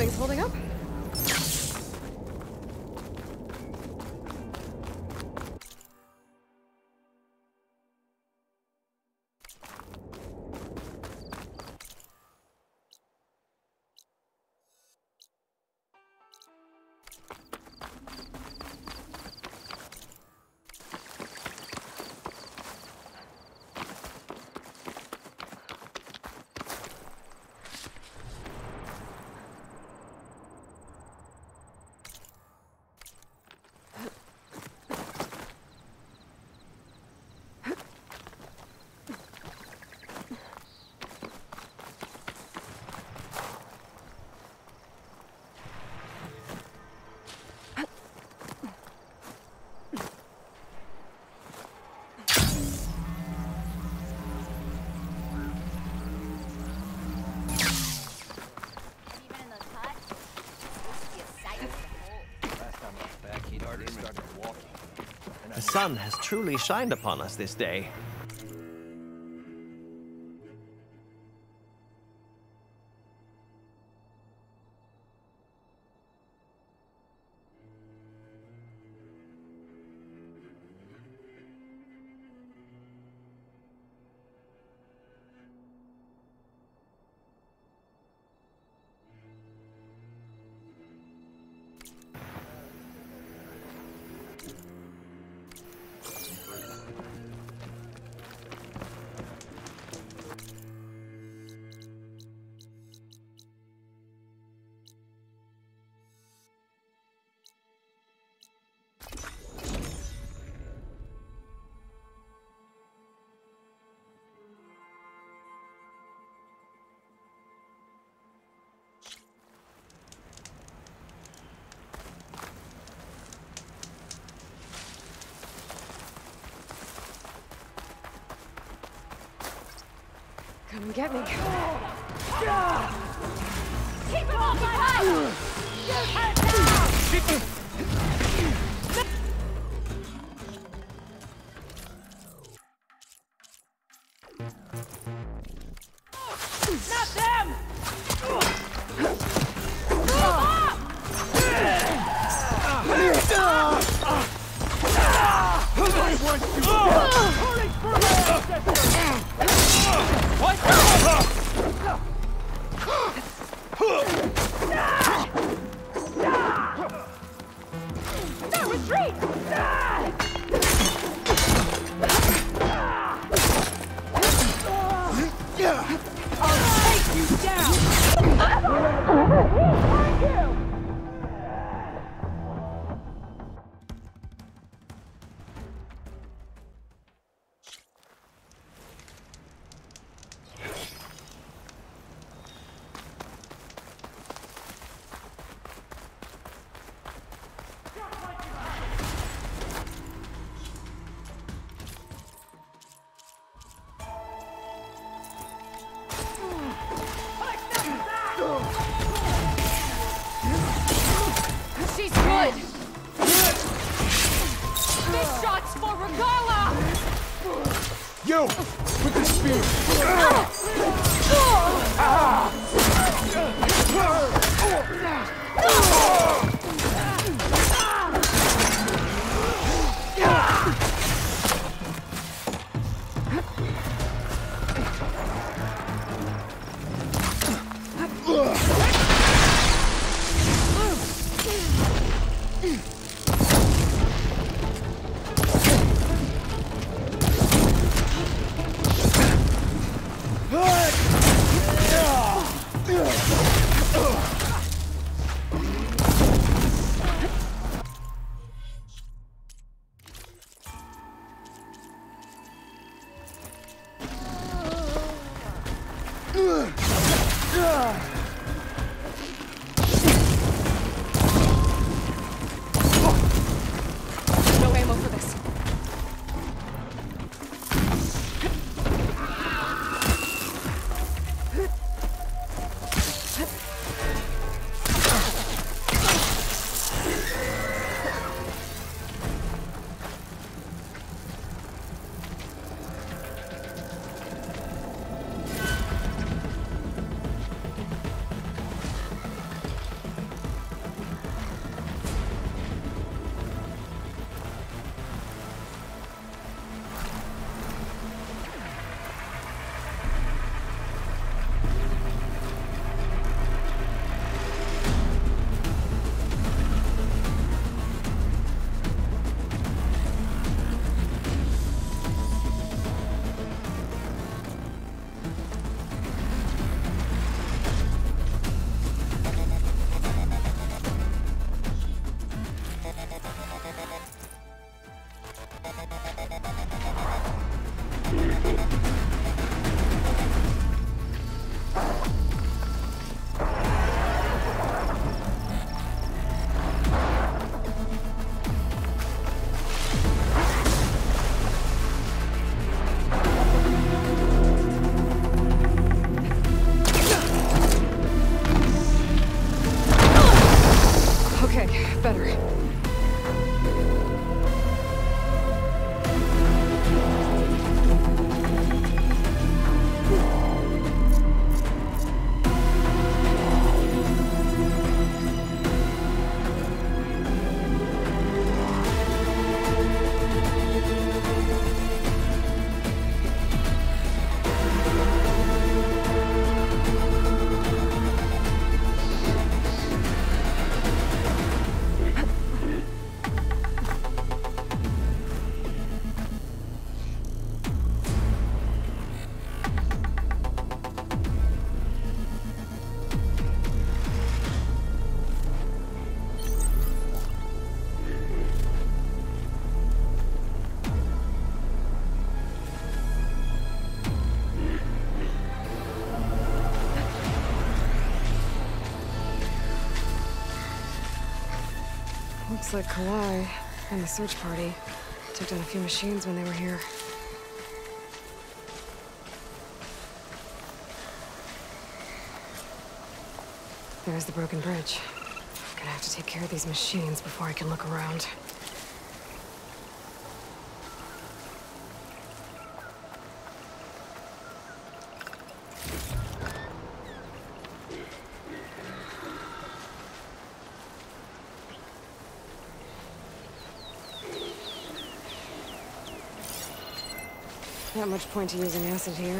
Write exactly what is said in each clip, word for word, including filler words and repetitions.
Things holding up? The sun has truly shined upon us this day. Come and get me. Keep it off my head! Shoot her down! Not them! Move up! I want you! Calling for my ancestors! What? No, retreat! I'll take you down! Thank you! She's good! Big shots for Regala! Yo! With the spear! Looks like Kalai and the search party took down a few machines when they were here. There's the broken bridge. Gonna have to take care of these machines before I can look around. Not much point to using acid here.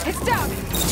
It's down!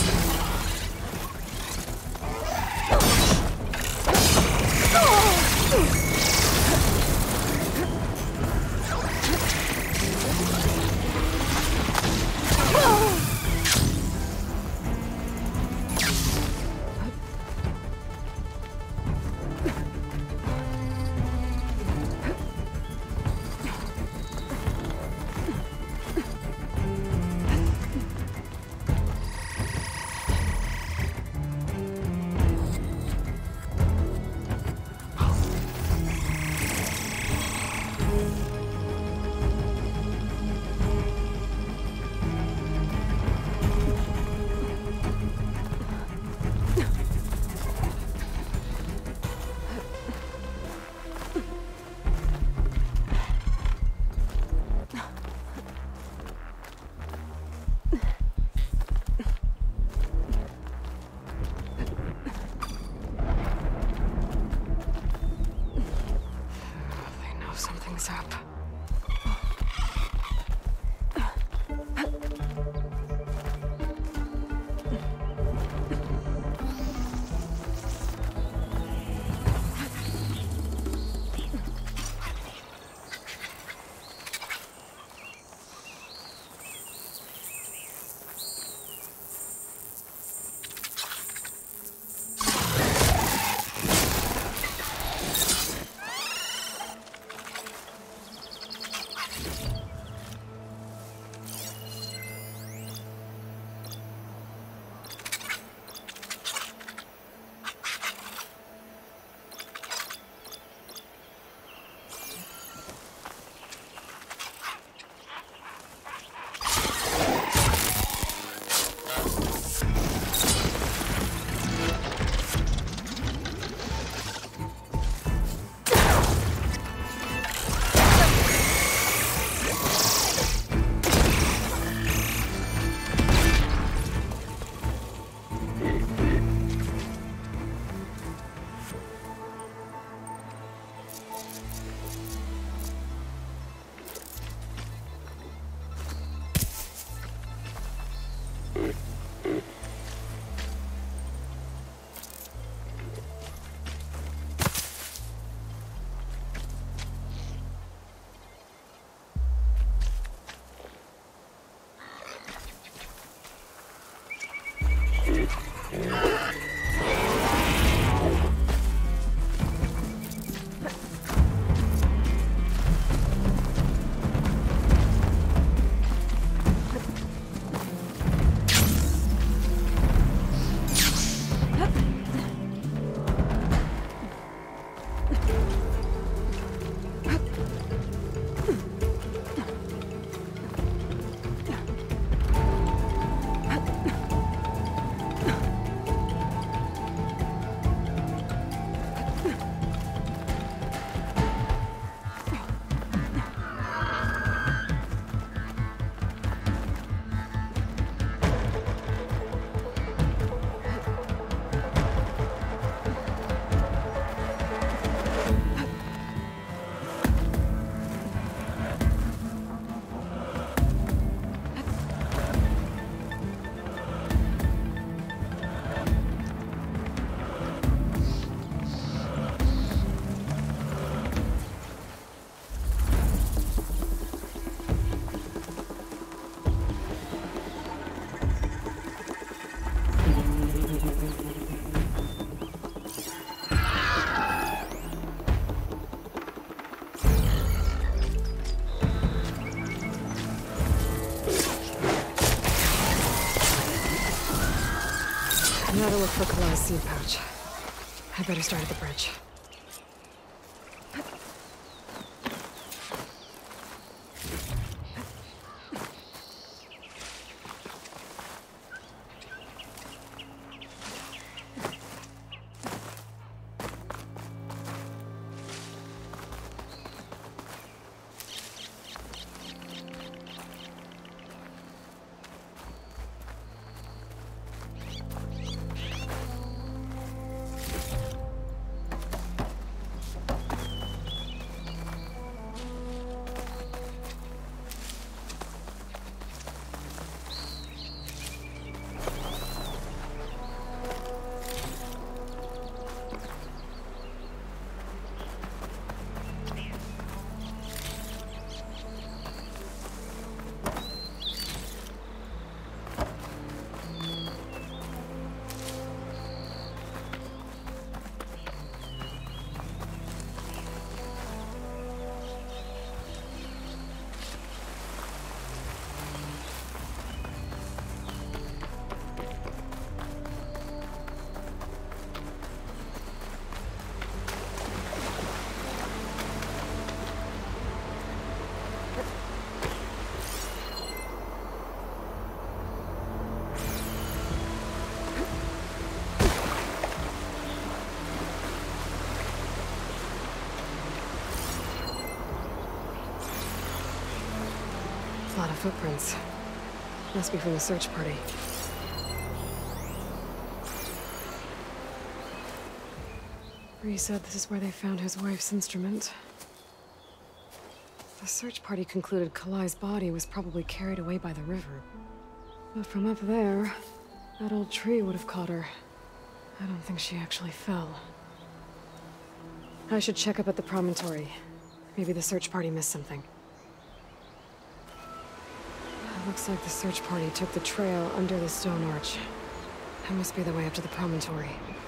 Something's up. Another look for Kala's seed pouch. I better start at the bridge. footprints. Must be from the search party. Bree said this is where they found his wife's instrument. The search party concluded Kalai's body was probably carried away by the river. But from up there, that old tree would have caught her. I don't think she actually fell. I should check up at the Promontory. Maybe the search party missed something. It looks like the search party took the trail under the stone arch. That must be the way up to the Promontory.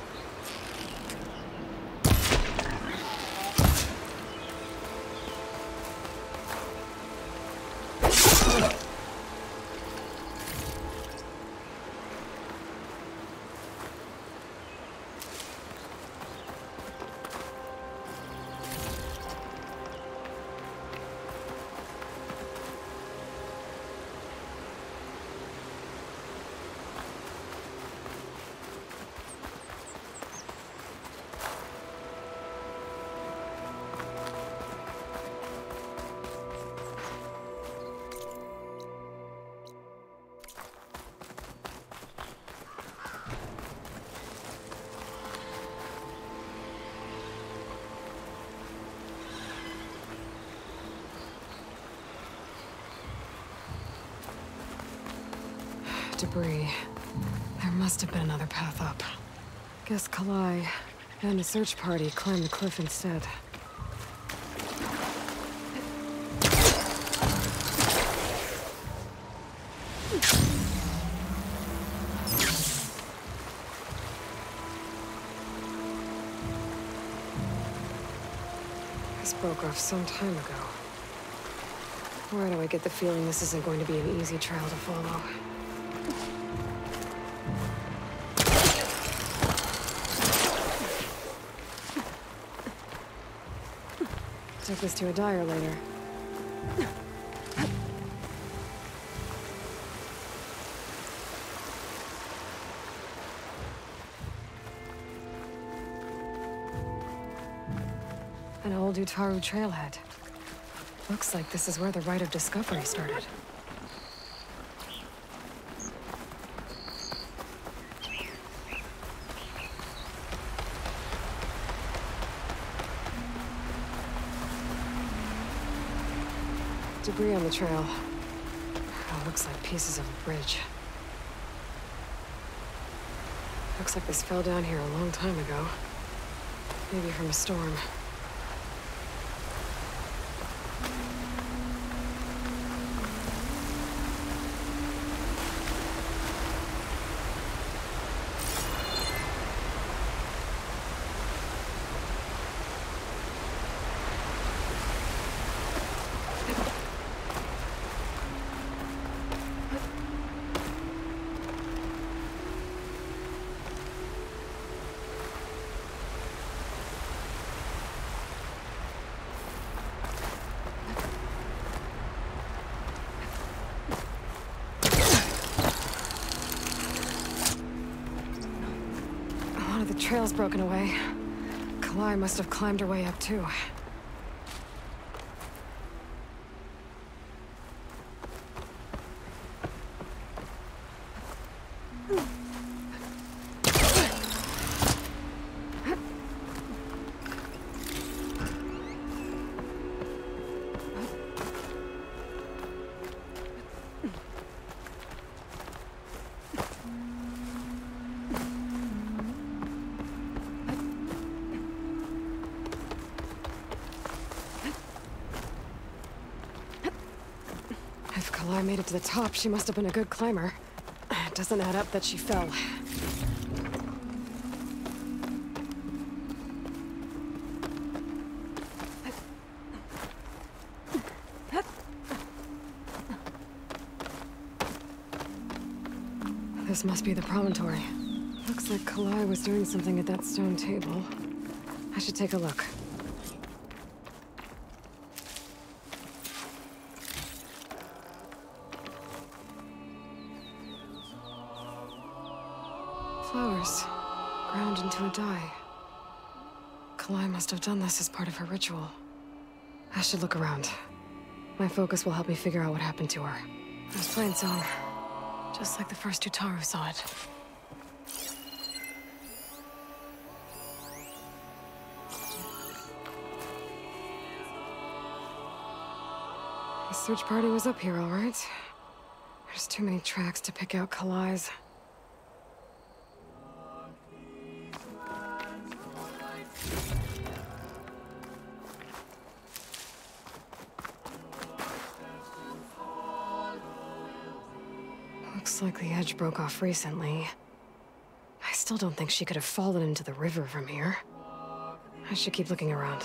Debris. There must have been another path up. Guess Kalai and the search party climbed the cliff instead. This broke off some time ago. Why do I get the feeling this isn't going to be an easy trail to follow? Take this to a dyer later. An old Utaru trailhead. Looks like this is where the Rite of Discovery started. Debris on the trail. Oh, looks like pieces of a bridge. Looks like this fell down here a long time ago. Maybe from a storm. The trail's broken away. Kalai must have climbed her way up too. If Kalai made it to the top, she must have been a good climber. It doesn't add up that she fell. This must be the Promontory. Looks like Kalai was doing something at that stone table. I should take a look. Flowers, ground into a dye. Kalai must have done this as part of her ritual. I should look around. My focus will help me figure out what happened to her. There's plain song. Just like the first Utaru saw it. The search party was up here, all right. There's too many tracks to pick out Kalai's. Looks like the edge broke off recently. I still don't think she could have fallen into the river from here. I should keep looking around.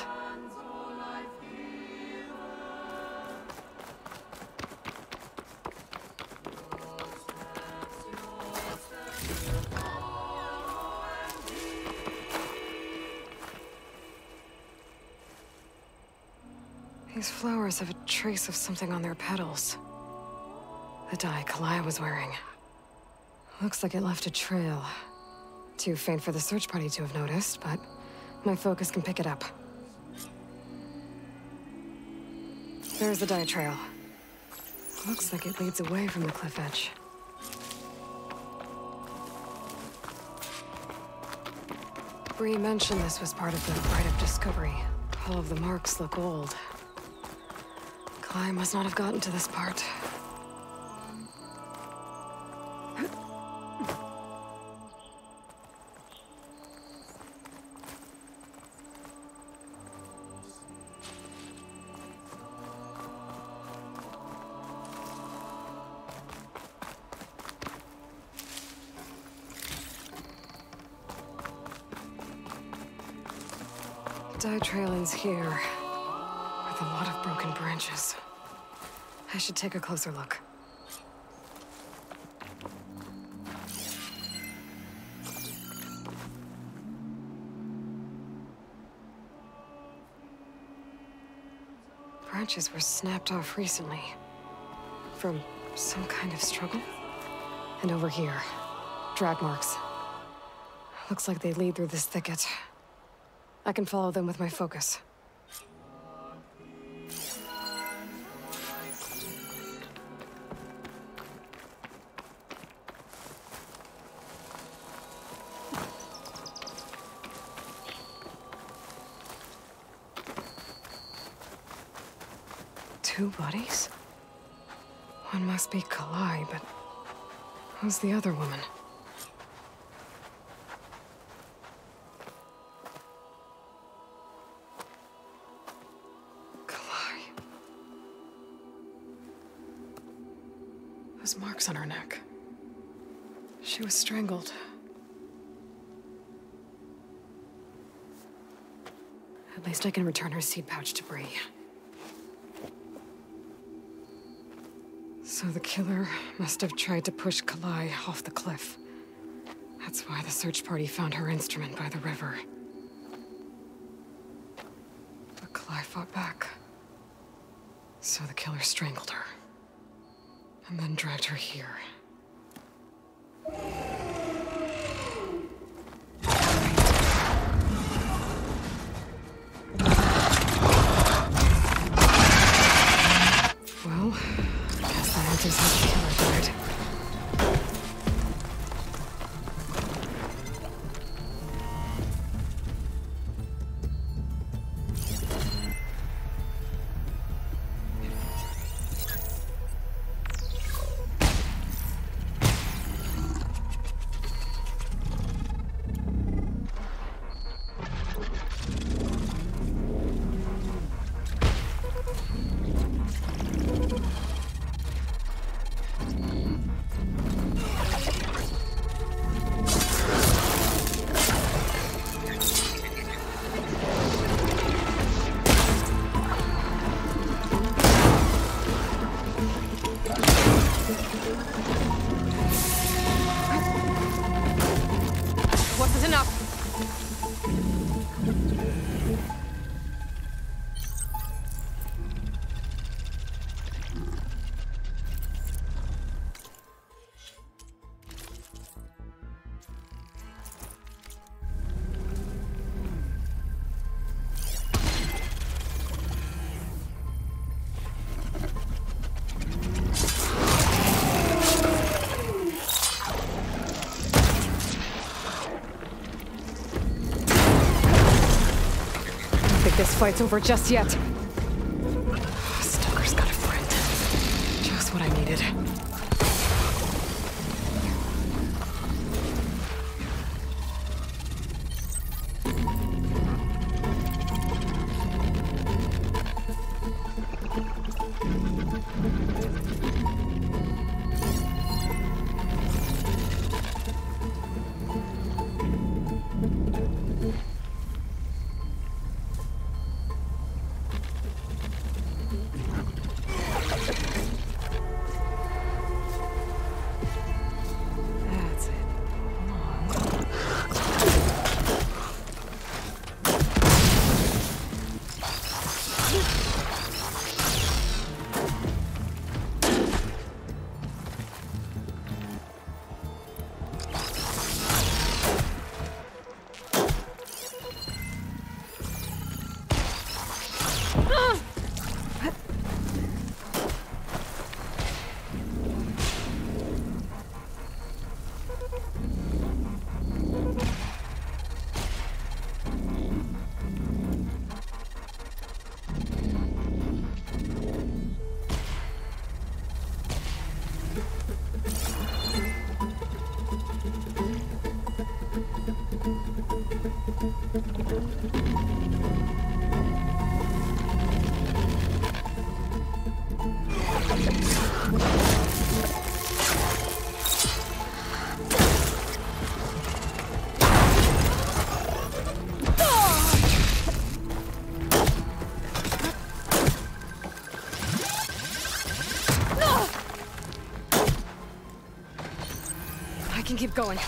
These flowers have a trace of something on their petals. The dye Kalai was wearing. Looks like it left a trail. Too faint for the search party to have noticed, but my focus can pick it up. There's the dye trail. Looks like it leads away from the cliff edge. Bree mentioned this was part of the rite of discovery. All of the marks look old. Kalai must not have gotten to this part. Dye trail ends here, with a lot of broken branches. I should take a closer look. Branches were snapped off recently. From some kind of struggle. And over here, drag marks. Looks like they lead through this thicket. I can follow them with my focus. Two bodies? One must be Kalai, but who's the other woman? Those marks on her neck. She was strangled. At least I can return her seed pouch to Bree. So the killer must have tried to push Kalai off the cliff. That's why the search party found her instrument by the river. But Kalai fought back. So the killer strangled her. And then dragged her here. Well, I guess that answers how the killer died. Wasn't enough. fight's over just yet. Stoker's got a friend. Just what I needed. I can keep going.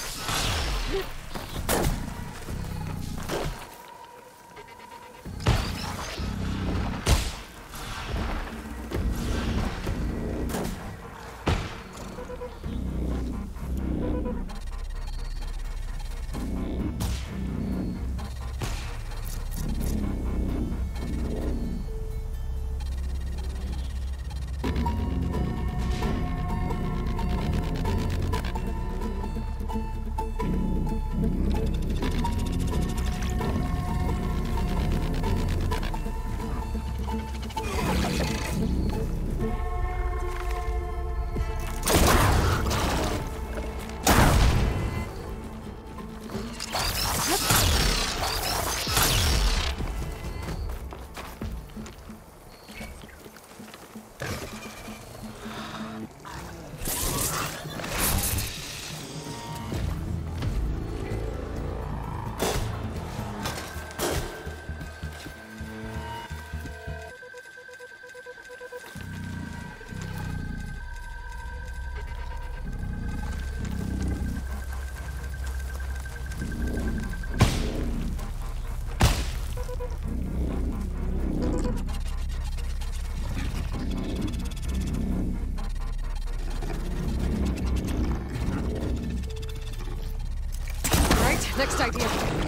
Next idea.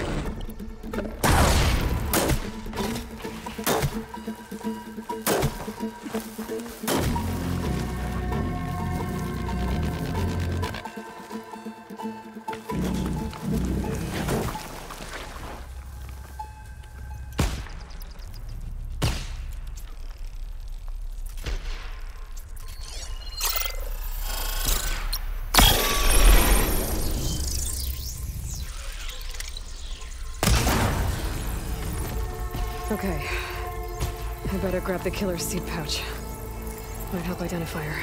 Okay. I better grab the killer's seed pouch. Might help identify her.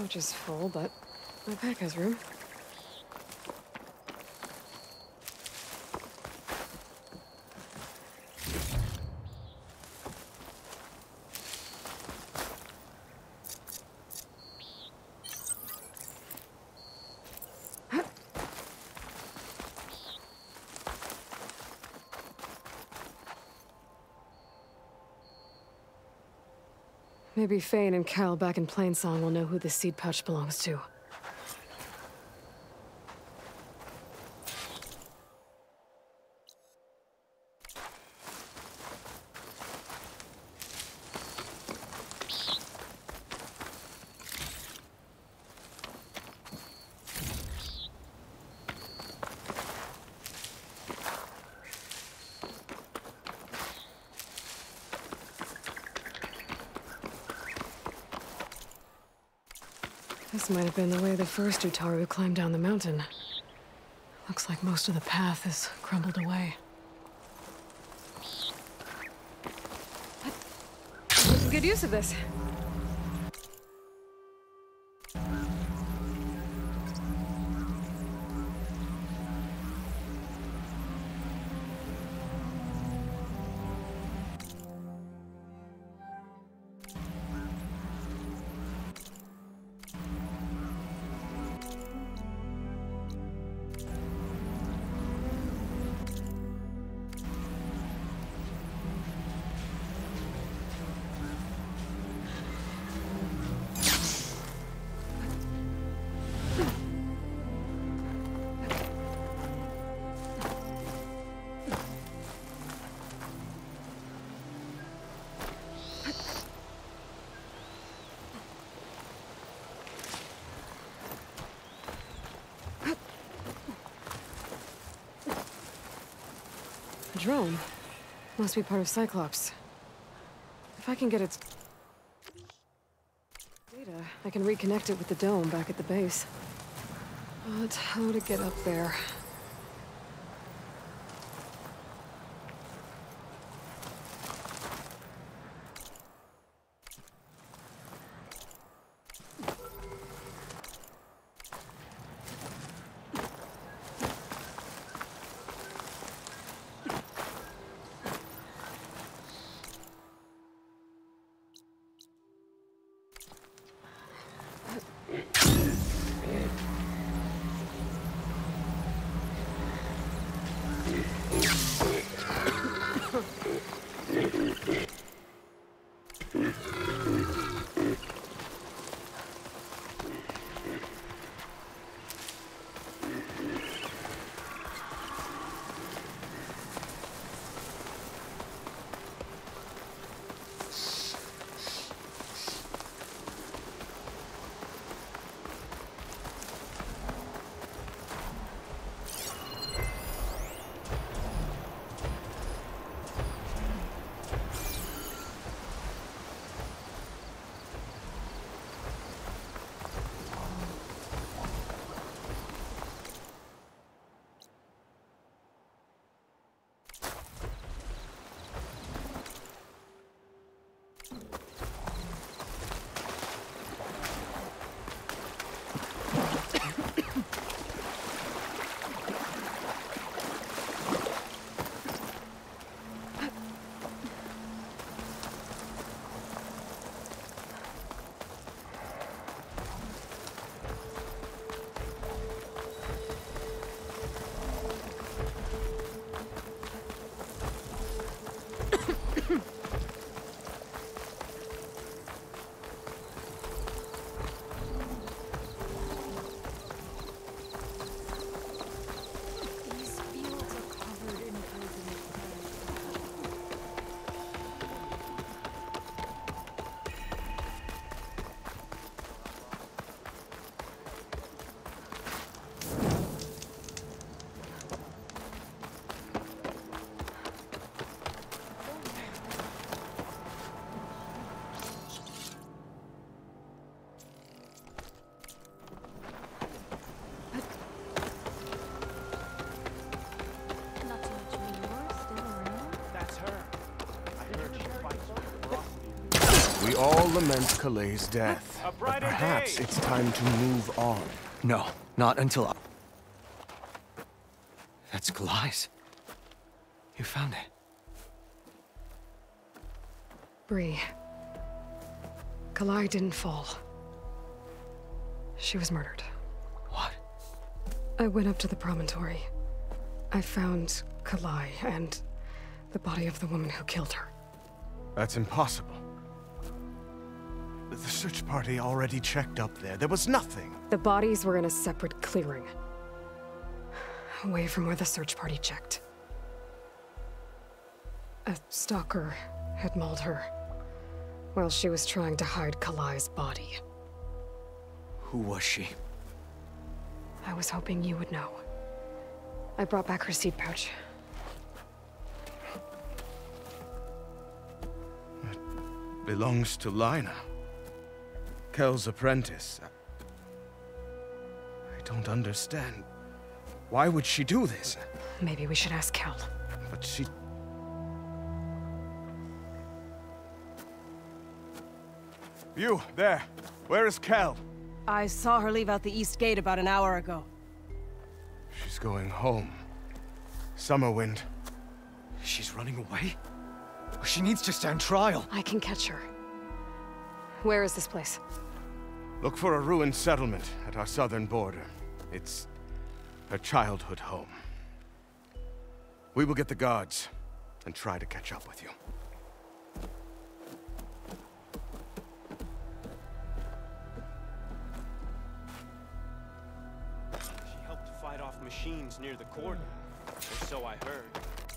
pouch is full, but my pack has room. Maybe Fane and Cal back in Plainsong will know who the seed pouch belongs to. This might have been the way the first Utaru climbed down the mountain. Looks like most of the path is crumbled away. Making good use of this. A drone. Must be part of Cyclops. If I can get its data, I can reconnect it with the dome back at the base. But how to get up there? We all lament Kalei's death, A but brighter perhaps day. it's time to move on. No, not until I... That's Kalai's. You found it. Bree. Kalai didn't fall. She was murdered. What? I went up to the Promontory. I found Kalai and the body of the woman who killed her. That's impossible. The search party already checked up there. There was nothing. The bodies were in a separate clearing. Away from where the search party checked. A stalker had mauled her while she was trying to hide Kalai's body. Who was she? I was hoping you would know. I brought back her seed pouch. It belongs to Lina. Kel's apprentice. I don't understand. Why would she do this? Maybe we should ask Kel. But she... You, there. Where is Kel? I saw her leave out the east gate about an hour ago. She's going home. Summerwind. She's running away? She needs to stand trial. I can catch her. Where is this place? Look for a ruined settlement at our southern border. It's her childhood home. We will get the guards and try to catch up with you. She helped fight off machines near the cordon, or so I heard.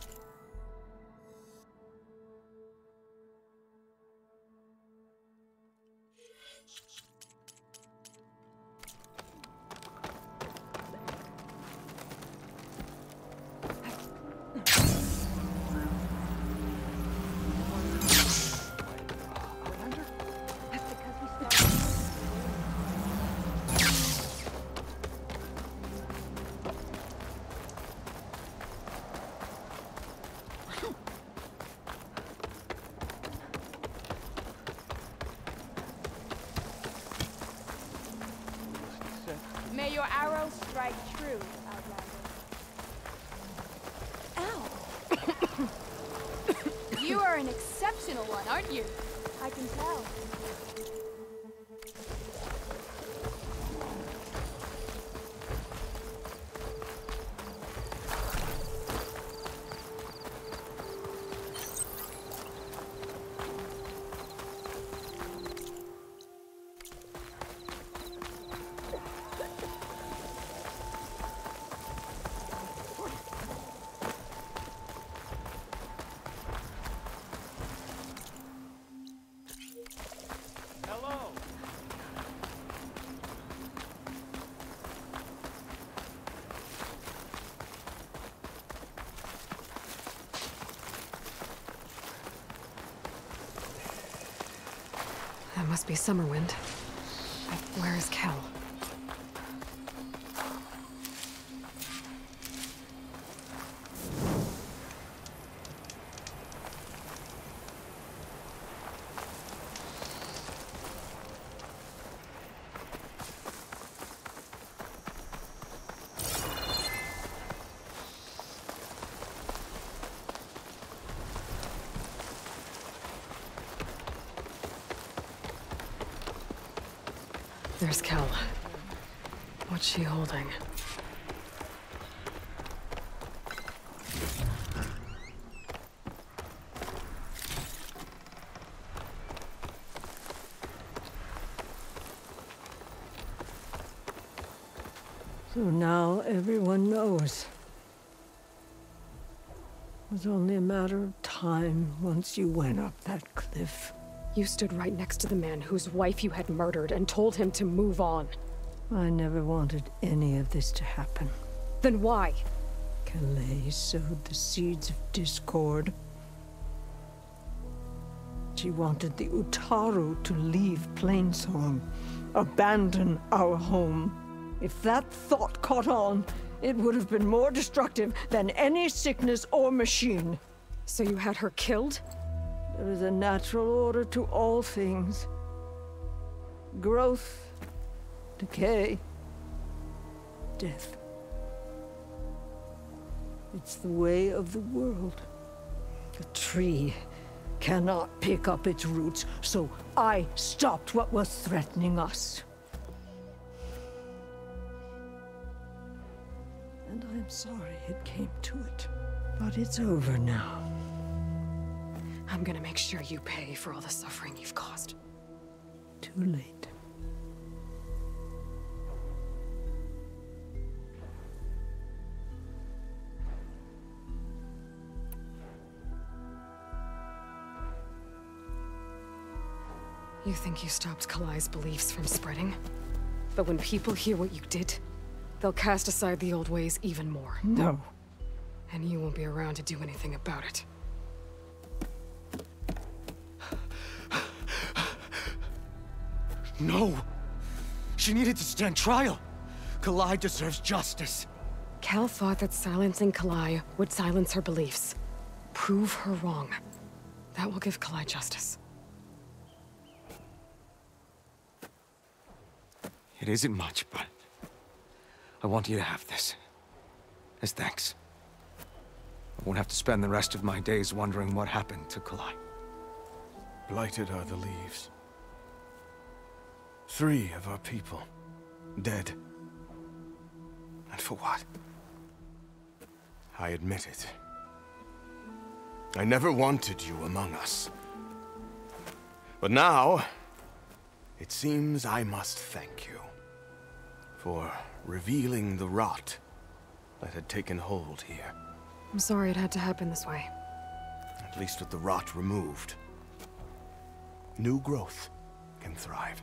May your arrow strike true, Outlander. Ow! You are an exceptional one, aren't you? I can tell. Hello. That must be Summerwind. But where is Kel? There's Kel. What's she holding? So now everyone knows. It was only a matter of time once you went up that cliff. You stood right next to the man whose wife you had murdered and told him to move on. I never wanted any of this to happen. Then why? Kalei sowed the seeds of discord. She wanted the Utaru to leave Plainsong, abandon our home. If that thought caught on, it would have been more destructive than any sickness or machine. So you had her killed? There is a natural order to all things. Growth, decay, death. It's the way of the world. A tree cannot pick up its roots, so I stopped what was threatening us. And I'm sorry it came to it. But it's over now. I'm gonna make sure you pay for all the suffering you've caused. Too late. You think you stopped Kalai's beliefs from spreading? But when people hear what you did, they'll cast aside the old ways even more. No. And you won't be around to do anything about it. No! She needed to stand trial! Kalai deserves justice. Kel thought that silencing Kalai would silence her beliefs. Prove her wrong. That will give Kalai justice. It isn't much, but I want you to have this. As thanks. I won't have to spend the rest of my days wondering what happened to Kalai. Blighted are the leaves. Three of our people, dead. And for what? I admit it. I never wanted you among us. But now, it seems I must thank you for revealing the rot that had taken hold here. I'm sorry it had to happen this way. At least with the rot removed, new growth can thrive.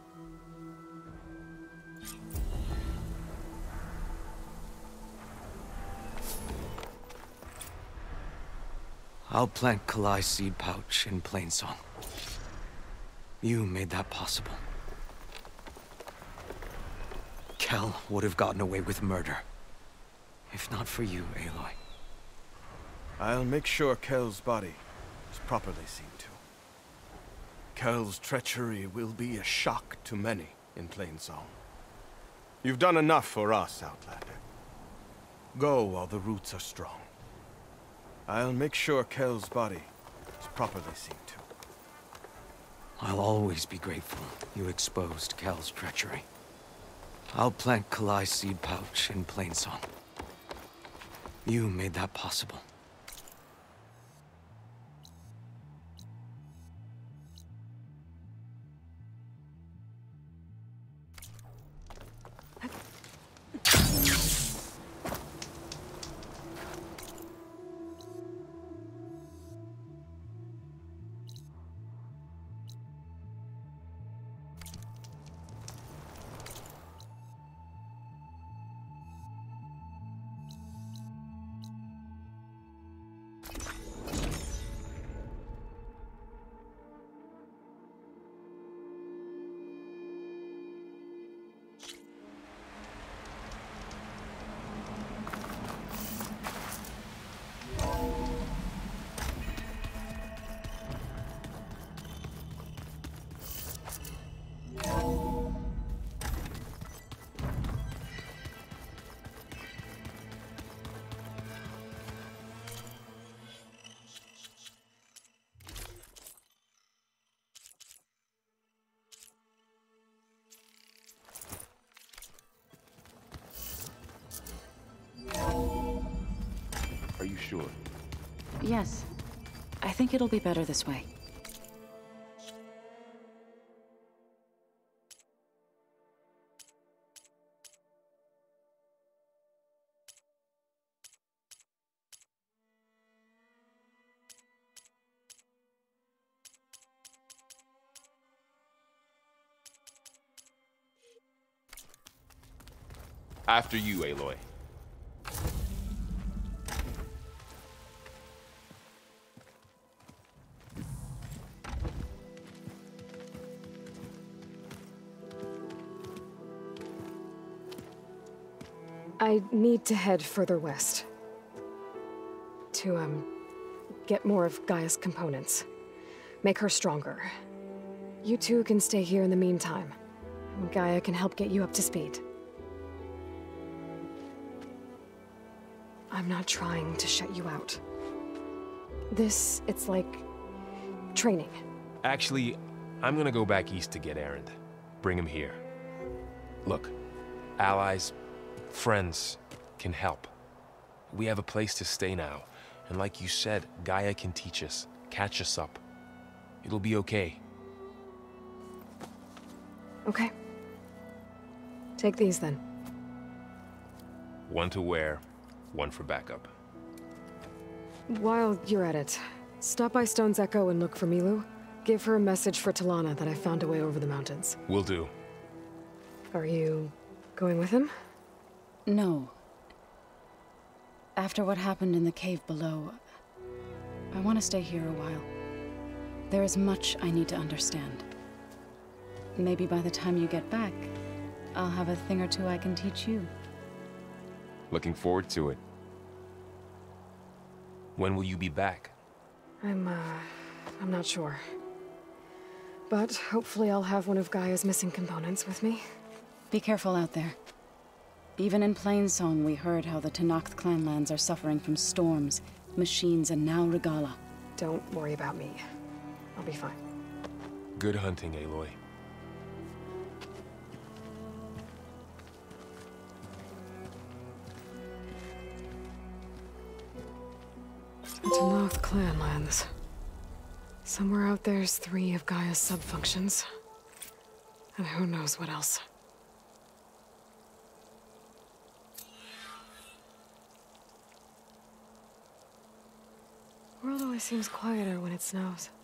I'll plant Kalai's seed pouch in Plainsong. You made that possible. Kel would have gotten away with murder. If not for you, Aloy. I'll make sure Kel's body is properly seen to. Kel's treachery will be a shock to many in Plainsong. You've done enough for us, Outlander. Go while the roots are strong. I'll make sure Kel's body is properly seen to. I'll always be grateful you exposed Kel's treachery. I'll plant Kalai's seed pouch in Plainsong. You made that possible. Are you sure? Yes. I think it'll be better this way. After you, Aloy. I need to head further west. To, um, get more of Gaia's components. Make her stronger. You two can stay here in the meantime. And Gaia can help get you up to speed. I'm not trying to shut you out. This, it's like... training. Actually, I'm gonna go back east to get Errand. Bring him here. Look, allies, friends can help. We have a place to stay now, and like you said, Gaia can teach us, catch us up. It'll be okay. Okay. Take these then. One to wear, one for backup. While you're at it, stop by Stone's Echo and look for Milu. Give her a message for Talana that I found a way over the mountains. Will do. Are you going with him? No. After what happened in the cave below, I want to stay here a while. There is much I need to understand. Maybe by the time you get back, I'll have a thing or two I can teach you. Looking forward to it. When will you be back? I'm, uh, I'm not sure. But hopefully I'll have one of Gaia's missing components with me. Be careful out there. Even in Plainsong, we heard how the Tenakth clanlands are suffering from storms, machines, and now Regala. Don't worry about me. I'll be fine. Good hunting, Aloy. The Tenakth clanlands. Somewhere out there's three of Gaia's sub-functions. And who knows what else. World always seems quieter when it snows.